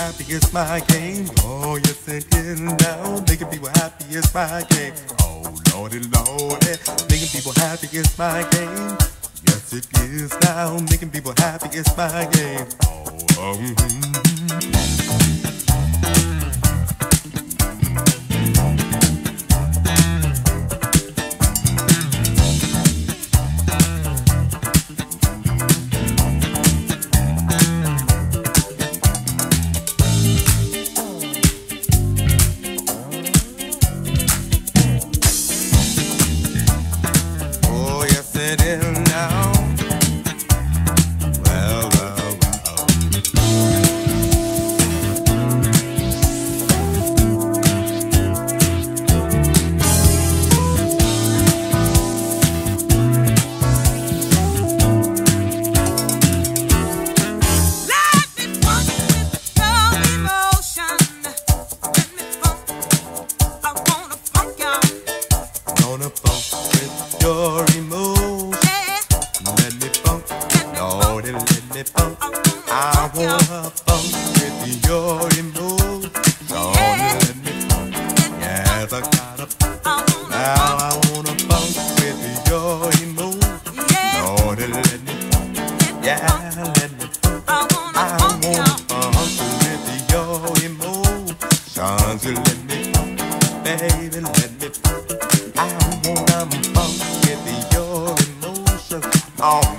happy is my game. Oh, yes, it is now. Making people happy is my game. Oh, Lordy, Lordy. Making people happy is my game. Yes, it is now. Making people happy is my game. Oh, it is now. Well, well, well. Gonna funk with your emotion. Let me funk, Lordy, let me funk. I wanna funk with your emotion. Lordy, let me funk. Yes, I gotta funk. Now I wanna funk with your emotion. Lordy, let me funk. Yeah, let me funk. I wanna funk with your emotions. You let me funk, baby, let me funk. I wanna funk with your emotions. Oh.